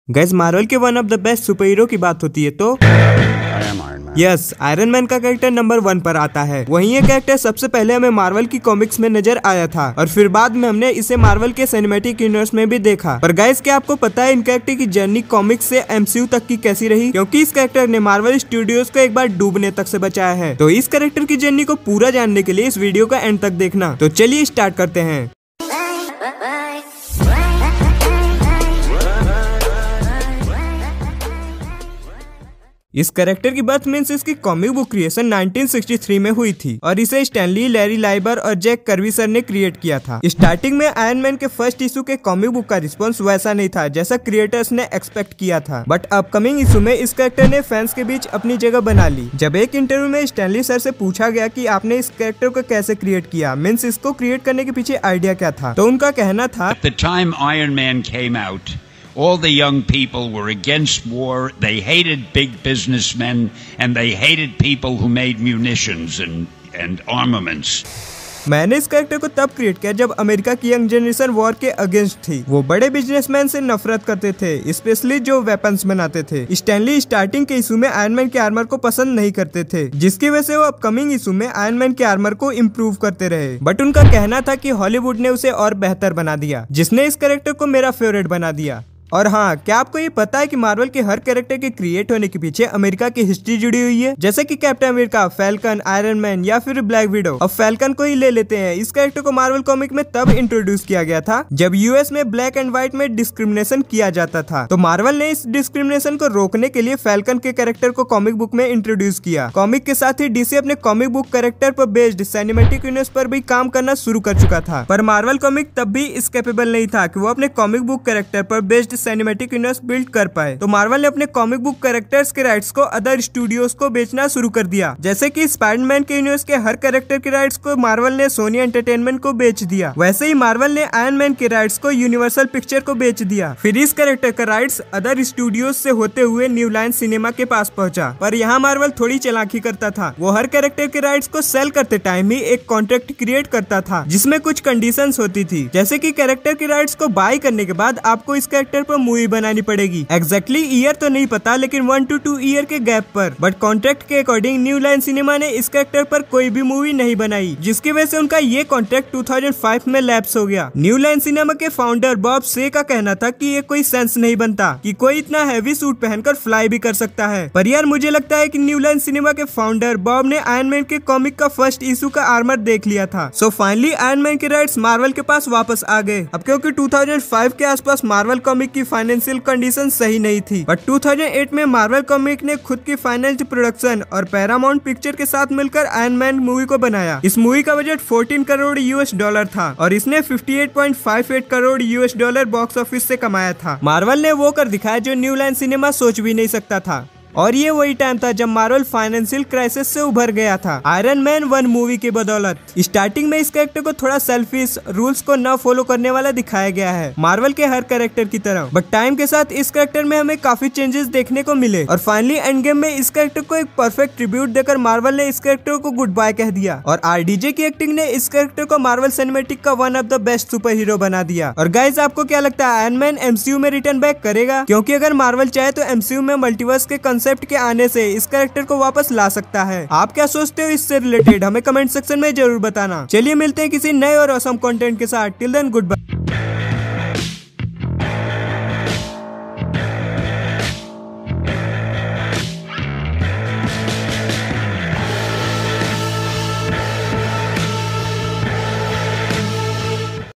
Guys Marvel के one of the best super hero की बात होती है तो यस आयरन मैन का कैरेक्टर नंबर 1 पर आता है। वहीं ये कैरेक्टर सबसे पहले हमें मार्वल की कॉमिक्स में नजर आया था और फिर बाद में हमने इसे मार्वल के सिनेमैटिक यूनिवर्स में भी देखा। पर गाइस क्या आपको पता है इन कैरेक्टर की जर्नी कॉमिक्स से एमसीयू तक की कैसी रही? क्योंकि इस कैरेक्टर ने मार्वल स्टूडियोज को एक बार डूबने तक से बचाया है। तो इस कैरेक्टर की जर्नी को पूरा जानने के लिए इस वीडियो का एंड तक देखना। तो चलिए स्टार्ट करते हैं। इस कैरेक्टर की बर्थ मीन्स इसकी कॉमिक बुक क्रिएशन 1963 में हुई थी और इसे स्टैनली, लैरी लाइबर और जैक कर्बी सर ने क्रिएट किया था। स्टार्टिंग में आयरन मैन के फर्स्ट इशू के कॉमिक बुक का रिस्पॉन्स वैसा नहीं था जैसा क्रिएटर्स ने एक्सपेक्ट किया था, बट अपकमिंग इशू में इस कैरेक्टर ने फैंस के बीच अपनी जगह बना ली। जब एक इंटरव्यू में स्टैनली सर से पूछा गया कि आपने इस कैरेक्टर को कैसे क्रिएट किया, मीन्स इसको क्रिएट करने के पीछे आइडिया क्या था, तो उनका कहना था all the young people were against war. They hated big businessmen and they hated people who made munitions and armaments. मैंने इस कैरेक्टर को तब क्रिएट किया जब अमेरिका की यंग जनरेशन वॉर के अगेंस्ट थी। वो बड़े बिजनेसमैन से नफरत करते थे, स्पेशली जो वेपन्स बनाते थे। स्टैनली स्टार्टिंग के इशू में आयरन मैन के आर्मर को पसंद नहीं करते थे, जिसकी वजह से वो अपकमिंग इशू में आयरन मैन के आर्मर को इम्प्रूव करते रहे। बट उनका कहना था कि हॉलीवुड ने उसे और बेहतर बना दिया, जिसने इस कैरेक्टर को मेरा फेवरेट बना दिया। और हाँ, क्या आपको ये पता है कि मार्वल के हर कैरेक्टर के क्रिएट होने के पीछे अमेरिका की हिस्ट्री जुड़ी हुई है? जैसे कि Captain America, Falcon, Iron Man या फिर ब्लैक विडो। अब फैल्कन को ही ले लेते हैं। इस कैरेक्टर को मार्वल कॉमिक में तब इंट्रोड्यूस किया गया था जब यूएस में ब्लैक एंड व्हाइट में डिस्क्रिमिनेशन किया जाता था। तो मार्वल ने इस डिस्क्रिमिनेशन को रोकने के लिए फैल्कन के कैरेक्टर को कॉमिक बुक में इंट्रोड्यूस किया। कॉमिक के साथ ही डीसी अपने कॉमिक बुक कैरेक्टर पर बेस्ड सिनेमैटिक यूनिवर्स पर भी काम करना शुरू कर चुका था। पर मार्वल कॉमिक तब भी इस कैपेबल नहीं था कि वो अपने कॉमिक बुक कैरेक्टर पर बेस्ड सिनेमैटिक यूनिवर्स बिल्ड कर पाए। तो मार्वल ने अपने कॉमिक बुक कैरेक्टर्स के राइट्स को अदर स्टूडियोज को बेचना शुरू कर दिया। जैसे कि स्पाइडरमैन के यूनिवर्स के हर कैरेक्टर के राइट्स को मार्वल ने सोनी एंटरटेनमेंट को बेच दिया। वैसे ही मार्वल ने आयरन मैन के राइट्स को यूनिवर्सल पिक्चर को बेच दिया। फिर इस कैरेक्टर का राइट्स अदर स्टूडियोज से होते हुए न्यू लाइन सिनेमा के पास पहुंचा। पर यहाँ मार्वल थोड़ी चालाकी करता था। वो हर कैरेक्टर के राइट्स को सेल करते टाइम ही एक कॉन्ट्रैक्ट क्रिएट करता था, जिसमें कुछ कंडीशंस होती थी। जैसे कि कैरेक्टर के राइट्स को बाय करने के बाद आपको इस कैरेक्टर पर मूवी बनानी पड़ेगी। एग्जैक्टली ईयर तो नहीं पता, लेकिन 1 to 2 ईयर के गैप पर। बट कॉन्ट्रैक्ट के अकॉर्डिंग न्यू लाइन सिनेमा ने इस कैरेक्टर पर कोई भी मूवी नहीं बनाई, जिसकी वजह से उनका ये कॉन्ट्रैक्ट 2005 में लैप्स हो गया। न्यू लाइन सिनेमा के फाउंडर बॉब से का कहना था कि ये कोई सेंस नहीं बनता कि कोई इतना हैवी सूट पहनकर फ्लाई भी कर सकता है। पर यार मुझे लगता है कि न्यू लाइन सिनेमा के फाउंडर बॉब ने आयरन मैन के कॉमिक का फर्स्ट इशू का आर्मर देख लिया था। सो फाइनली आयरन मैन के राइट्स मार्वल के पास वापस आ गए। अब क्योंकि 2005 के आसपास मार्वल कॉमिक की फाइनेंशियल कंडीशन सही नहीं थी, बट 2008 में मार्वल कॉमिक ने खुद की फाइनेंस प्रोडक्शन और पैरामाउंट पिक्चर के साथ मिलकर आयरन मैन मूवी को बनाया। इस मूवी का बजट 14 करोड़ यूएस डॉलर था और इसने 58.58 crore US dollar box office से कमाया था। मार्वल ने वो कर दिखाया जो न्यू लाइन सिनेमा सोच भी नहीं सकता था। और ये वही टाइम था जब मार्वल फाइनेंशियल क्राइसिस से उभर गया था आयरन मैन 1 मूवी की बदौलत। स्टार्टिंग में इस कैरेक्टर को थोड़ा सेल्फिश, रूल्स को न फॉलो करने वाला दिखाया गया है मार्वल के हर कैरेक्टर की तरह। बट टाइम के साथ इस कैरेक्टर में हमें काफी चेंजेस देखने को मिले और फाइनली एंड गेम में इस कैरेक्टर को एक परफेक्ट ट्रिब्यूट देकर मार्वल ने इस कैरेक्टर को गुड बाय कह दिया। और आरडीजे की एक्टिंग ने इस कैरेक्टर को मार्वल सिनेमैटिक का one of the best super hero बना दिया। और गाइज आपको क्या लगता है, आयरन मैन एमसीयू में रिटर्न बैक करेगा? क्योंकि अगर मार्वल चाहे तो एमसीयू में मल्टीवर्स के कंसेप्ट के आने से इस कैरेक्टर को वापस ला सकता है। आप क्या सोचते हो इससे रिलेटेड? हमें कमेंट सेक्शन में जरूर बताना। चलिए मिलते हैं किसी नए और ऑसम कंटेंट के साथ। Till then good bye.